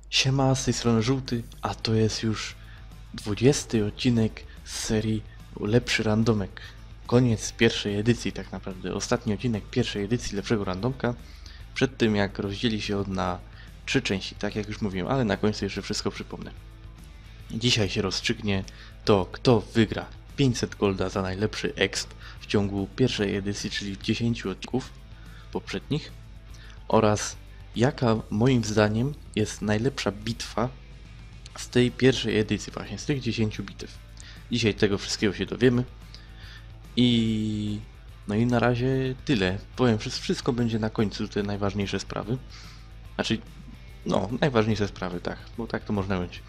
Siema, z tej strony Żółty, a to jest już 20 odcinek z serii Lepszy Randomek. Koniec pierwszej edycji tak naprawdę, ostatni odcinek pierwszej edycji Lepszego Randomka. Przed tym jak rozdzieli się on na 3 części, tak jak już mówiłem, ale na końcu jeszcze wszystko przypomnę. Dzisiaj się rozstrzygnie to, kto wygra 500 golda za najlepszy exp w ciągu pierwszej edycji, czyli 10 odcinków poprzednich, oraz jaka moim zdaniem jest najlepsza bitwa z tej pierwszej edycji, właśnie z tych 10 bitew. Dzisiaj tego wszystkiego się dowiemy i no i na razie tyle. Powiem, wszystko będzie na końcu, te najważniejsze sprawy. Znaczy, no, najważniejsze sprawy, tak, bo tak to można być.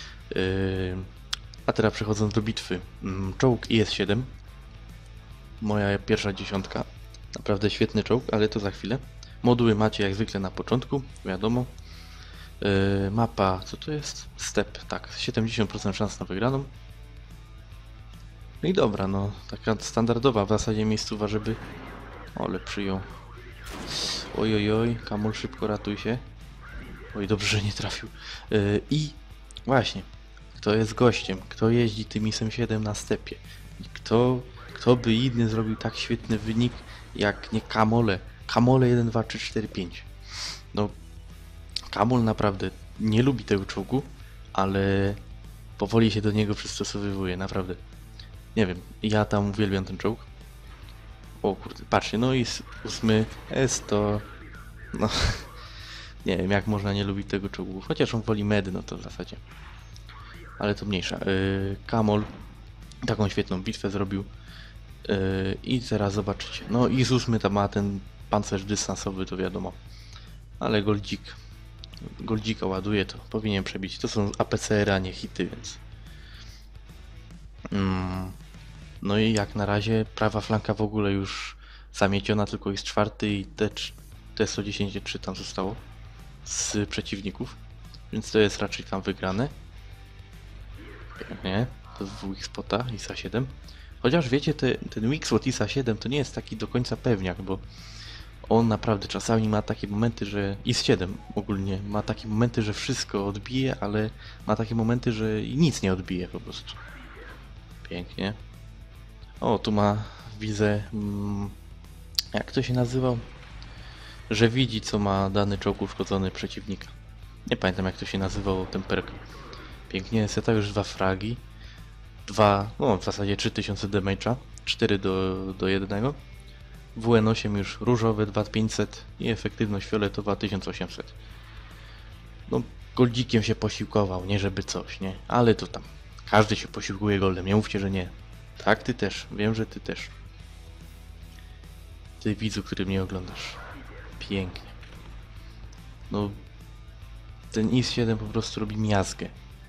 A teraz przechodząc do bitwy. Czołg IS-7. Moja pierwsza dziesiątka. Naprawdę świetny czołg, ale to za chwilę. Moduły macie jak zwykle na początku, wiadomo. Mapa, co to jest? Step, tak, 70% szans na wygraną. No i dobra, no, taka standardowa w zasadzie miejscowa, żeby... Ole, przyjął. Oj, oj, oj, Kamol, szybko ratuj się. Oj, dobrze, że nie trafił. I właśnie, kto jest gościem, kto jeździ tym IS-7 na stepie i kto by inny zrobił tak świetny wynik jak nie Kamole. Kamole 1, 2, 3, 4, 5. No, Kamol naprawdę nie lubi tego czołgu, ale powoli się do niego przystosowywuje, naprawdę. Nie wiem, ja tam uwielbiam ten czołg. O kurde, patrzcie, no i 8 S to... No, nie wiem jak można nie lubić tego czołgu, chociaż on woli medy, no to w zasadzie. Ale to mniejsza. Kamol taką świetną bitwę zrobił. I teraz zobaczycie. No i z 8 tam ma ten pancerz dystansowy, to wiadomo. Ale Goldzika ładuje, to powinien przebić. To są APCR, a nie hity, więc... No i jak na razie prawa flanka w ogóle już zamieciona, tylko jest czwarty i T-110 tam zostało z przeciwników. Więc to jest raczej tam wygrane. Nie, to jest weak spota ISA-7. Chociaż wiecie, ten weak spot ISA-7 to nie jest taki do końca pewniak, bo on naprawdę czasami ma takie momenty, że IS-7 ogólnie ma takie momenty, że wszystko odbije, ale ma takie momenty, że nic nie odbije po prostu. Pięknie. O, tu widzę, jak to się nazywał? Że widzi, co ma dany czołg uszkodzony przeciwnika. Nie pamiętam, jak to się nazywało, ten perk. Pięknie, seta już 2 fragi. No w zasadzie 3000 damage'a, 4 do 1. WN8 już różowe 2500 i efektywność fioletowa 1800. No, goldzikiem się posiłkował, nie żeby coś, nie? Ale to tam, każdy się posiłkuje goldem, nie mówcie, że nie. Tak, ty też, wiem, że ty też. Ty widzu, który mnie oglądasz. Pięknie. No, ten IS-7 po prostu robi miazgę.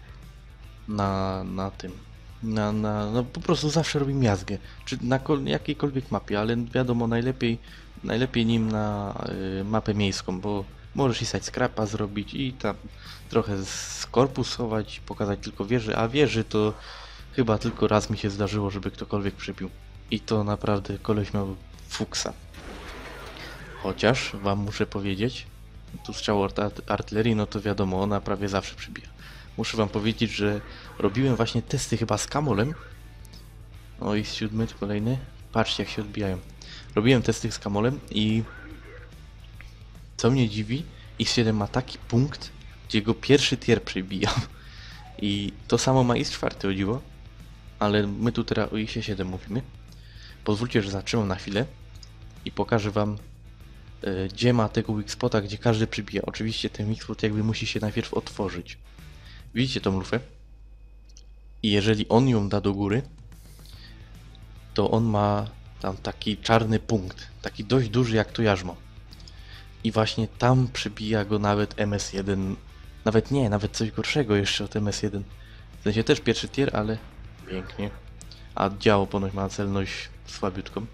Na tym. No po prostu zawsze robi miazgę. Czy na jakiejkolwiek mapie, ale wiadomo, najlepiej nim na mapę miejską, bo możesz i scrapa zrobić i tam trochę skorpusować, pokazać tylko wieży, a wieży to chyba tylko raz mi się zdarzyło, żeby ktokolwiek przybił. I to naprawdę koleś miał fuksa. Chociaż wam muszę powiedzieć, tu strzał artylerii, no to wiadomo, ona prawie zawsze przybija. Muszę wam powiedzieć, że robiłem właśnie testy chyba z Kamolem. O, i 7 kolejny. Patrzcie, jak się odbijają. Robiłem testy z Kamolem i co mnie dziwi, X7 ma taki punkt, gdzie go pierwszy tier przebija. I to samo ma X4, o dziwo. Ale my tu teraz o X7 mówimy. Pozwólcie, że zatrzymam na chwilę i pokażę wam, gdzie ma tego weak spota, gdzie każdy przybija. Oczywiście ten weak spot jakby musi się najpierw otworzyć. Widzicie tą lufę? I jeżeli on ją da do góry, to on ma tam taki czarny punkt, taki dość duży jak to jarzmo. I właśnie tam przybija go nawet MS-1, nawet coś gorszego jeszcze od MS-1. W sensie też pierwszy tier, ale pięknie. A działo ponoć ma celność słabiutką.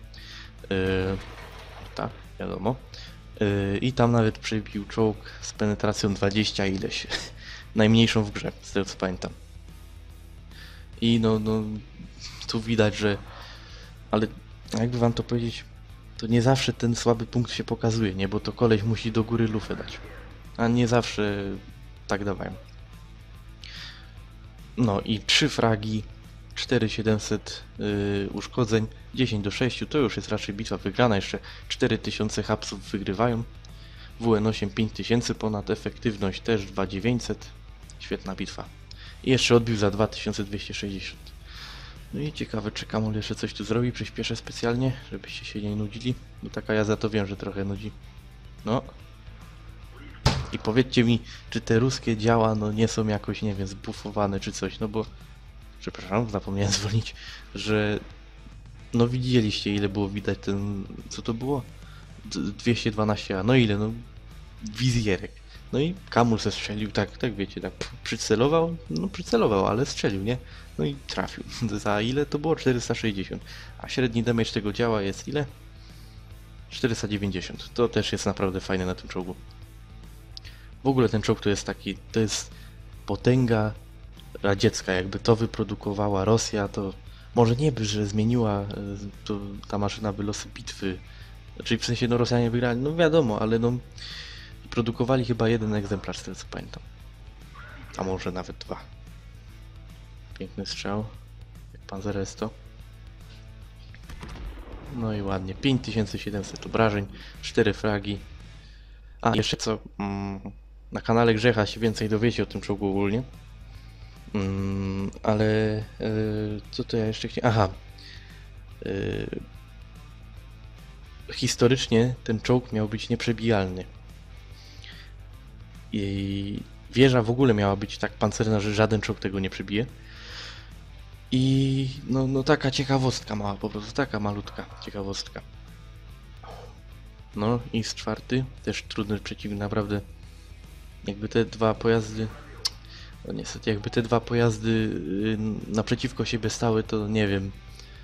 Tak, wiadomo. I tam nawet przebił czołg z penetracją 20 ileś. Najmniejszą w grze, z tego co pamiętam. I no tu widać, że... Ale jakby wam to powiedzieć, to nie zawsze ten słaby punkt się pokazuje, nie? Bo to koleś musi do góry lufę dać. A nie zawsze tak dawają. No i 3 fragi, 4700 uszkodzeń, 10-6, to już jest raczej bitwa wygrana, jeszcze 4000 hapsów wygrywają. WN8 5000 ponad, efektywność też 2900, świetna bitwa. I jeszcze odbił za 2260. No i ciekawe, czy Kamul jeszcze coś tu zrobi, przyspieszę specjalnie, żebyście się nie nudzili, bo taka ja za to wiem, że trochę nudzi. No. I powiedzcie mi, czy te ruskie działa, no nie są jakoś, nie wiem, zbufowane czy coś, no bo... Przepraszam, zapomniałem zwolnić, że... No widzieliście, ile było widać ten... Co to było? 212A, no ile, no... Wizjerek. No i Kamul se strzelił, tak wiecie, tak przycelował, no przycelował, ale strzelił, nie? No i trafił. Za ile to było? 460. A średni damage tego działa jest ile? 490. To też jest naprawdę fajne na tym czołgu. W ogóle ten czołg to jest taki, to jest potęga radziecka, jakby to wyprodukowała Rosja, to może nie by, że zmieniła to, ta maszyna by losy bitwy, czyli w sensie no Rosjanie wygrali, no wiadomo, ale no produkowali chyba jeden egzemplarz z tego co pamiętam, a może nawet 2. Piękny strzał, jak Panzer S100. No i ładnie, 5700 obrażeń, 4 fragi. A jeszcze co, na kanale Grzecha się więcej dowiecie o tym czołgu ogólnie. Ale co to ja jeszcze chciałem? Aha. Historycznie ten czołg miał być nieprzebijalny. I wieża w ogóle miała być tak pancerna, że żaden czołg tego nie przebije. I no taka ciekawostka mała, po prostu taka malutka ciekawostka. No i z 4, też trudny przeciwnik, naprawdę. Jakby te dwa pojazdy, no niestety, jakby te dwa pojazdy naprzeciwko siebie stały, to nie wiem,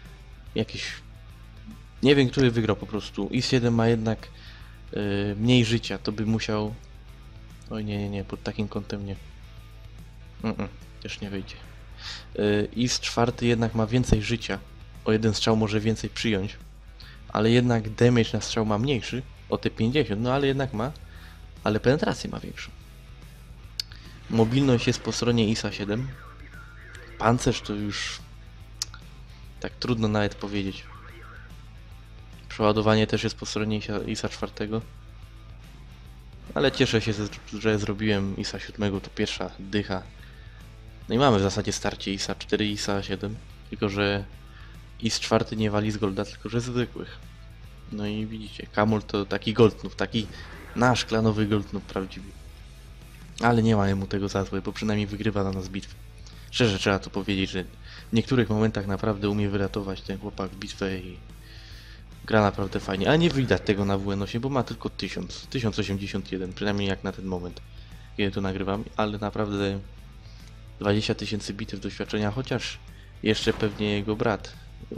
nie wiem, który wygrał po prostu. IS-7 ma jednak mniej życia, to by musiał, oj nie, pod takim kątem nie, też nie wyjdzie. IS-4 jednak ma więcej życia, o jeden strzał może więcej przyjąć, ale jednak damage na strzał ma mniejszy, o te 50, no ale jednak ma, ale penetrację ma większą. Mobilność jest po stronie IS-7. Pancerz to już tak trudno nawet powiedzieć. Przeładowanie też jest po stronie IS-4. Ale cieszę się, że zrobiłem IS-7, to pierwsza dycha. No i mamy w zasadzie starcie IS-4 i IS-7. Tylko że IS-4 nie wali z golda, tylko że zwykłych. No i widzicie, Kamul to taki goldnów, taki nasz klanowy goldnów prawdziwy. Ale nie ma mu tego za złe, bo przynajmniej wygrywa na nas bitwę. Szczerze trzeba to powiedzieć, że w niektórych momentach naprawdę umie wyratować ten chłopak bitwę i gra naprawdę fajnie. Ale nie widać tego na WN8, bo ma tylko 1081, przynajmniej jak na ten moment, kiedy to nagrywam, ale naprawdę 20 000 bitew doświadczenia, chociaż jeszcze pewnie jego brat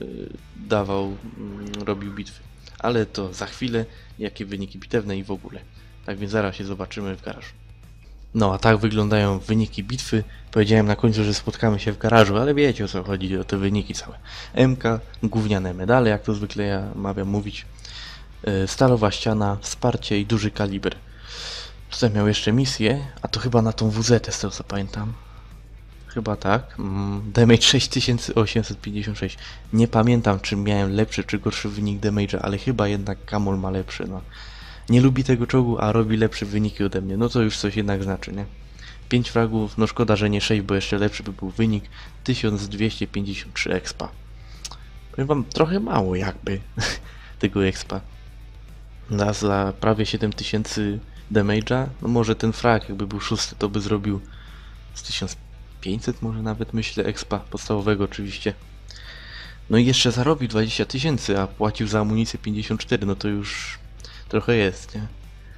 robił bitwy. Ale to za chwilę, jakie wyniki bitewne i w ogóle. Tak więc zaraz się zobaczymy w garażu. No a tak wyglądają wyniki bitwy. Powiedziałem na końcu, że spotkamy się w garażu, ale wiecie o co chodzi, o te wyniki całe. MK, gówniane medale, jak to zwykle ja mawiam mówić. Stalowa ściana, wsparcie i duży kaliber. Tutaj miał jeszcze misję, a to chyba na tą WZ, z tego co pamiętam. Chyba tak. Damage 6856. Nie pamiętam, czy miałem lepszy czy gorszy wynik damage'a, ale chyba jednak Kamul ma lepszy, no. Nie lubi tego czołgu, a robi lepsze wyniki ode mnie. No to już coś jednak znaczy, nie? 5 fragów, no szkoda, że nie 6, bo jeszcze lepszy by był wynik. 1253 expa. Powiem wam, trochę mało jakby tego expa. Za prawie 7000 damage'a, no może ten frag jakby był 6, to by zrobił z 1500 może nawet, myślę, expa podstawowego oczywiście. No i jeszcze zarobił 20 000, a płacił za amunicję 54, no to już trochę jest, nie?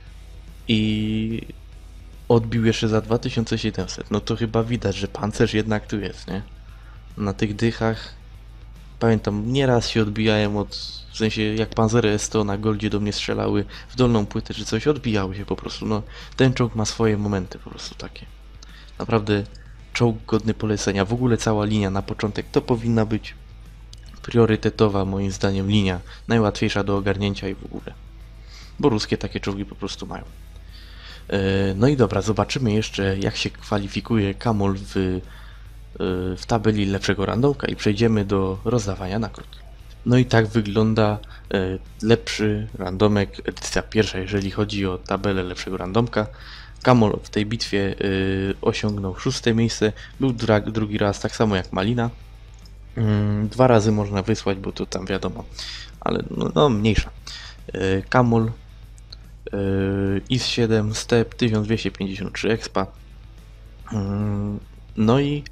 I odbił jeszcze za 2700, no to chyba widać, że pancerz jednak tu jest, nie? Na tych dychach, pamiętam, nieraz się odbijałem w sensie jak Panzery S100 na goldzie do mnie strzelały w dolną płytę czy coś, odbijały się po prostu, no ten czołg ma swoje momenty po prostu takie. Naprawdę czołg godny polecenia, w ogóle cała linia na początek to powinna być priorytetowa moim zdaniem linia, najłatwiejsza do ogarnięcia i w ogóle. Bo ruskie takie czołgi po prostu mają. No i dobra, zobaczymy jeszcze jak się kwalifikuje Kamol w tabeli lepszego randomka i przejdziemy do rozdawania nagród. No i tak wygląda lepszy randomek, edycja pierwsza, jeżeli chodzi o tabelę lepszego randomka. Kamol w tej bitwie osiągnął 6. miejsce, był drugi raz, tak samo jak Malina. 2 razy można wysłać, bo to tam wiadomo, ale no mniejsza. Kamol, IS-7, Step, 1253 expa. No i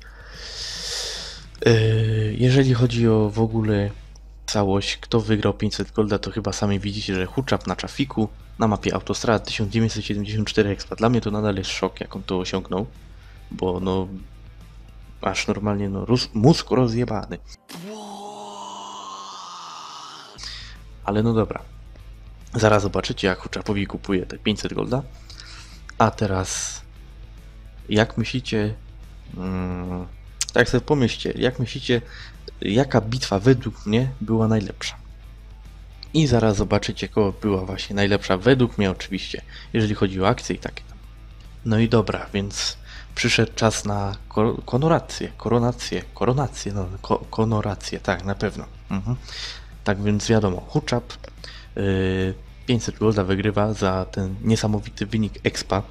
jeżeli chodzi o w ogóle całość, kto wygrał 500 golda, to chyba sami widzicie, że Huczap na Czafiku na mapie Autostrada 1974 expa. Dla mnie to nadal jest szok, jak on to osiągnął, bo no aż normalnie no mózg rozjebany. Ale no dobra, zaraz zobaczycie jak Huczapowi kupuje te 500 golda. A teraz jak myślicie, tak sobie pomyślcie, jak myślicie, jaka bitwa według mnie była najlepsza? I zaraz zobaczycie, kogo była właśnie najlepsza według mnie oczywiście, jeżeli chodzi o akcje i takie tam. No i dobra, więc przyszedł czas na konorację, tak, na pewno. Tak więc wiadomo, Huczap 500 golda wygrywa za ten niesamowity wynik expa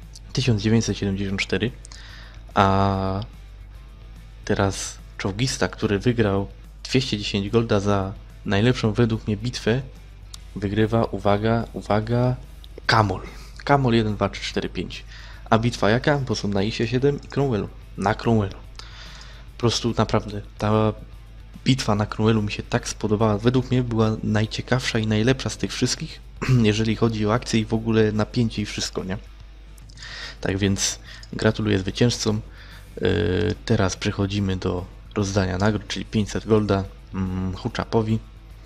1974, a teraz czołgista, który wygrał 210 golda za najlepszą według mnie bitwę, wygrywa, uwaga, Kamol. Kamol 1, 2, 3, 4, 5. A bitwa jaka? Bo są na IS-7 i Cromwellu. Na Cromwellu. Po prostu naprawdę ta bitwa na Cromwellu mi się tak spodobała. Według mnie była najciekawsza i najlepsza z tych wszystkich, jeżeli chodzi o akcję i w ogóle napięcie i wszystko, nie? Tak więc gratuluję zwycięzcom. Teraz przechodzimy do rozdania nagród, czyli 500 golda Huczapowi.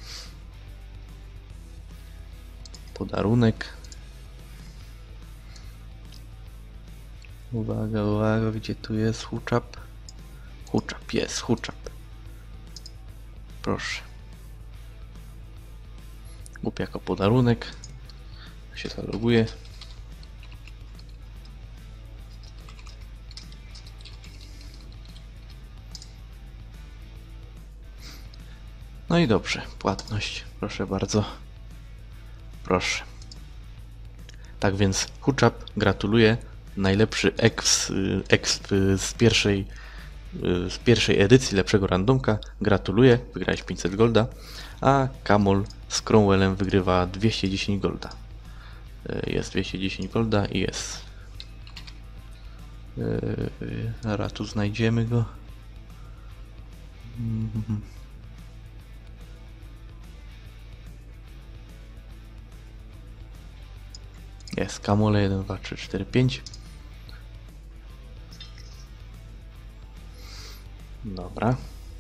Podarunek. Uwaga, gdzie tu jest Huczap? Huczap. Proszę. Kup jako podarunek. Się zaloguje. No i dobrze, płatność, proszę bardzo. Proszę. Tak więc Huczap, gratuluję. Najlepszy exp z pierwszej edycji lepszego randomka. Gratuluję, wygrałeś 500 golda. A Kamol z Cromwellem wygrywa 210 golda. Jest 210 golda i jest. Zaraz tu znajdziemy go. Jest Kamole 1, 2, 3, 4, 5. Dobra.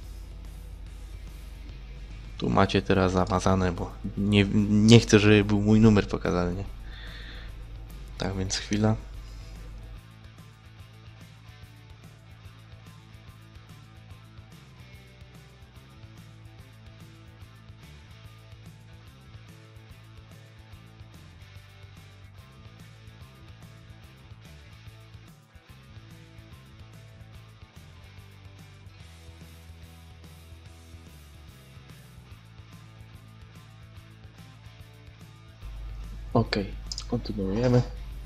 Tu macie teraz zamazane, bo nie chcę, żeby był mój numer pokazany, nie? Tak więc chwila. Ok, kontynuujemy.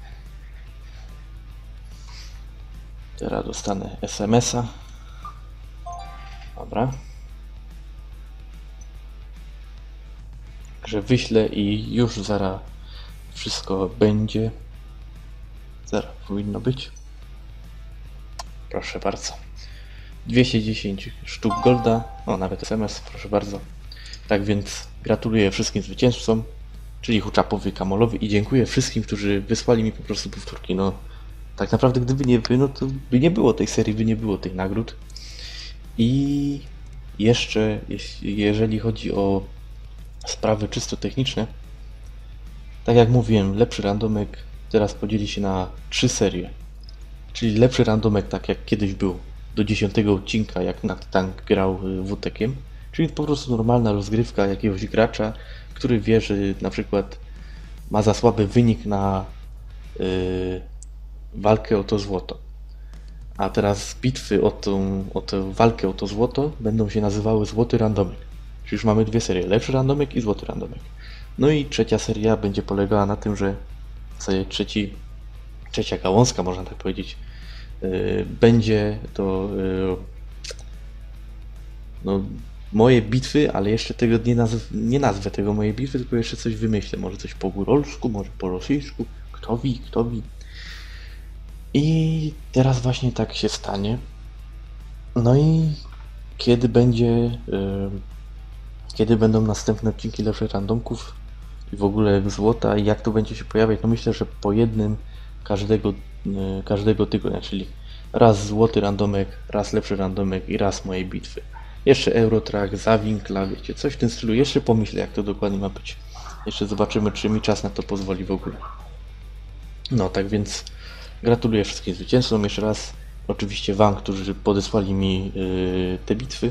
Teraz dostanę SMS-a. Dobra. Także wyślę i już zaraz wszystko będzie. Zaraz powinno być. Proszę bardzo. 210 sztuk golda. O, nawet SMS, proszę bardzo. Tak więc gratuluję wszystkim zwycięzcom, czyli Huczapowi, Kamolowi i dziękuję wszystkim, którzy wysłali mi po prostu powtórki. No, tak naprawdę gdyby nie wy, no to by nie było tej serii, by nie było tych nagród. I jeszcze, jeżeli chodzi o sprawy czysto techniczne, tak jak mówiłem, lepszy randomek teraz podzieli się na 3 serie. Czyli lepszy randomek, tak jak kiedyś był, do 10 odcinka, jak Tank grał WTK-iem. Czyli po prostu normalna rozgrywka jakiegoś gracza, który wie, że na przykład ma za słaby wynik na walkę o to złoto. A teraz bitwy o tę walkę o to złoto będą się nazywały Złoty Randomek. Czyli już mamy dwie serie, Lepszy Randomek i Złoty Randomek. No i trzecia seria będzie polegała na tym, że w zasadzie trzecia gałązka, można tak powiedzieć, będzie to no, moje bitwy, ale jeszcze tego nie nazwę tego mojej bitwy, tylko jeszcze coś wymyślę. Może coś po górolsku, może po rosyjsku. Kto wie, kto wie. I teraz właśnie tak się stanie. No i kiedy kiedy będą następne odcinki lepszych randomków i w ogóle złota i jak to będzie się pojawiać, no myślę, że po jednym każdego tygodnia, czyli raz złoty randomek, raz lepszy randomek i raz mojej bitwy. Jeszcze Eurotrack, Zawinkla, wiecie, coś w tym stylu. Jeszcze pomyślę, jak to dokładnie ma być. Jeszcze zobaczymy, czy mi czas na to pozwoli w ogóle. No, tak więc gratuluję wszystkim zwycięzcom jeszcze raz. Oczywiście Wam, którzy podesłali mi te bitwy.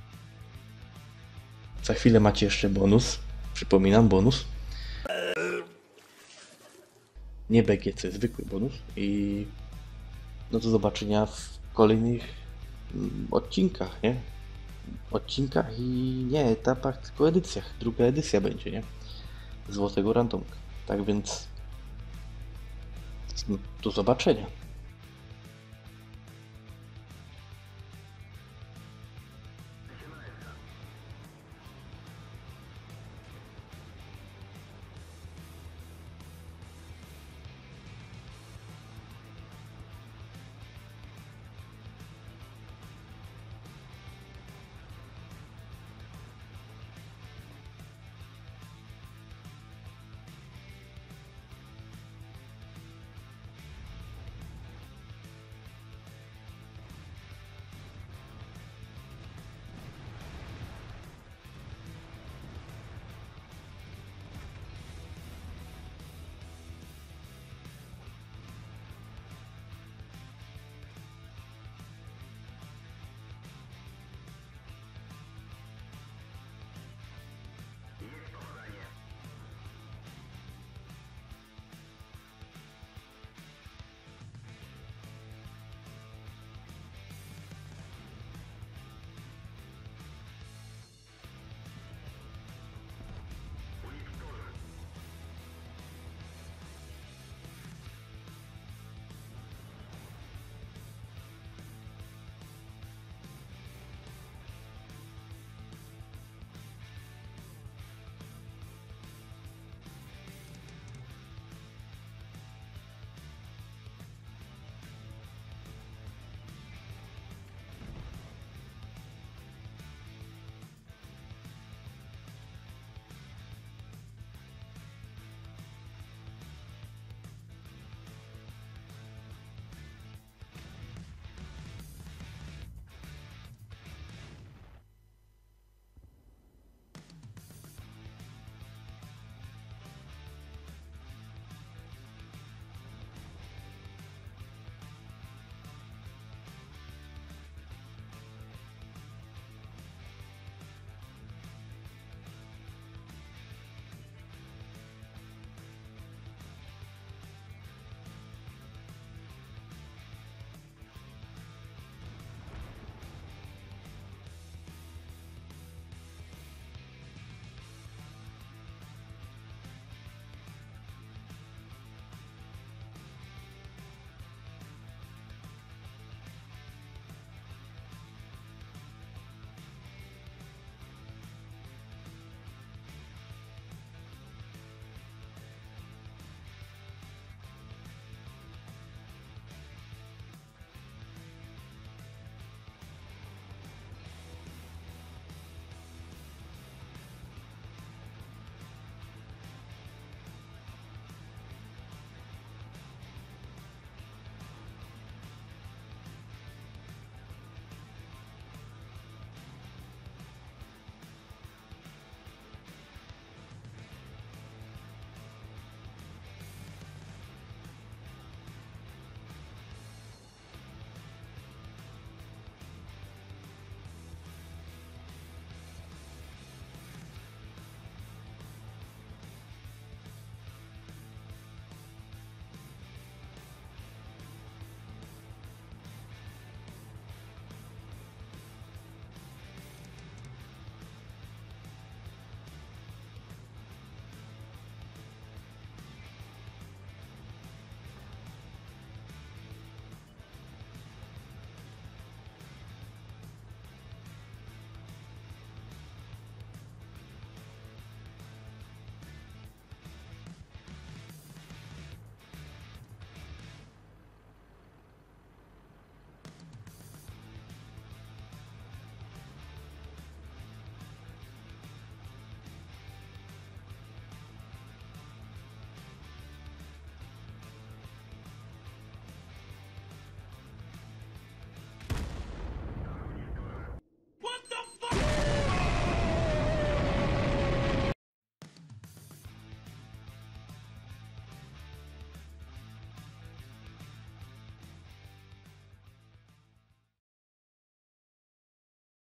Za chwilę macie jeszcze bonus. Przypominam, bonus. Nie BGC, zwykły bonus. I no do zobaczenia w kolejnych odcinkach, nie? Odcinkach i nie etapach, tylko edycjach. Druga edycja będzie, nie? Złotego randomka. Tak więc do zobaczenia.